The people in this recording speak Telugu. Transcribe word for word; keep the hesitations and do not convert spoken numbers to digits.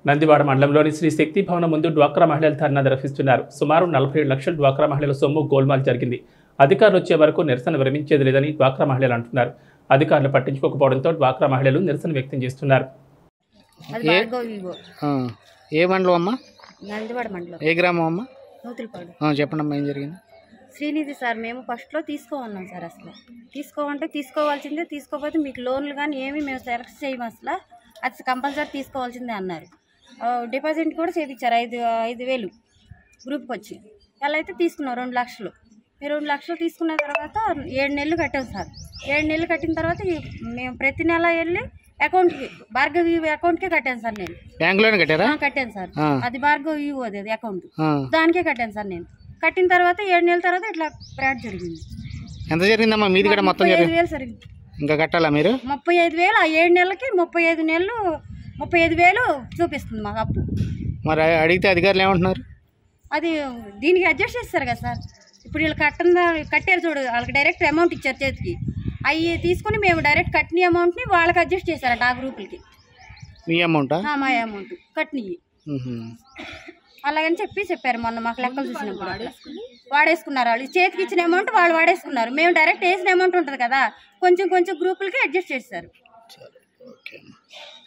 నందివాడ మండలంలోని శ్రీ శక్తి భవనం ముందు డ్వాక్రా మహిళలు ధర్నా నిర్వహిస్తున్నారు. సుమారు నలభై ఏడు లక్షల డ్వాక్రా మహిళల సొమ్ము గోల్మాల్ జరిగింది. అధికారులు వచ్చే వరకు నిరసన విరమించేది లేదని డ్వాక్రా మహిళలు అంటున్నారు. అధికారులు పట్టించుకోకపోవడంతో డ్వాక్రా మహిళలు నిరసన వ్యక్తం చేస్తున్నారు. ఏ మండలం అమ్మా? నందివాడ మండలం. ఏ గ్రామం అమ్మా? నూతులపాడు. చెప్పండి అమ్మా, ఏం జరిగింది? శ్రీనిధి సార్, మేము ఫస్ట్లో తీసుకోమన్నాం సార్. అసలు తీసుకోమంటే తీసుకోవాల్సిందే, తీసుకోకపోతే మీకు లోన్లు కానీ ఏమి మేము సెలెక్ట్ చేయము, అసలు అది కంపల్సరీ తీసుకోవాల్సిందే అన్నారు. డిపాజిట్ కూడా చేయించారు ఐదు ఐదు వేలు గ్రూప్కి వచ్చి. ఎలా అయితే తీసుకున్నాం రెండు లక్షలు. మీరు రెండు లక్షలు తీసుకున్న తర్వాత ఏడు నెలలు కట్టాం సార్. ఏడు నెలలు కట్టిన తర్వాత మేము ప్రతి నెల వెళ్ళి అకౌంట్కి భార్గవి అకౌంట్కే కట్టాను సార్. నేను బ్యాంకులోనే కట్టారా? కట్టాను సార్. అది భార్గవ్ ఇవ్వ అది అకౌంట్, దానికే కట్టాను సార్. నేను కట్టిన తర్వాత ఏడు నెలల తర్వాత ఇట్లా ఫ్రాడ్ జరిగింది. ఎంత జరిగిందమ్మా మీది కూడా? మొత్తం ఐదు వేలు జరిగింది. ఇంకా కట్టాలా మీరు? ముప్పై ఐదు వేలు ఆ ఏడు నెలలకి ముప్పై ఐదు నెలలు ముప్పై ఐదు వేలు చూపిస్తుంది మాకు అప్పు. మరి అడిగితే అధికారులు ఏమంటున్నారు? అది దీనికి అడ్జస్ట్ చేస్తారు కదా సార్. ఇప్పుడు వీళ్ళు కట్టిన కట్టారు చూడు, వాళ్ళకి డైరెక్ట్ అమౌంట్ ఇచ్చారు చేతికి. అవి తీసుకుని మేము డైరెక్ట్ కట్టిన అమౌంట్ని వాళ్ళకి అడ్జస్ట్ చేశారట ఆ గ్రూపులకి. మీ అమౌంటా? మా అమౌంట్ కట్టినవి అలాగని చెప్పి చెప్పారు. మొన్న మాకు లెక్కలు చూసినప్పుడు వాడేసుకున్నారు. వాళ్ళు చేతికి ఇచ్చిన అమౌంట్ వాళ్ళు వాడేసుకున్నారు. మేము డైరెక్ట్ వేసిన అమౌంట్ ఉంటుంది కదా, కొంచెం కొంచెం గ్రూపులకి అడ్జస్ట్ చేశారు.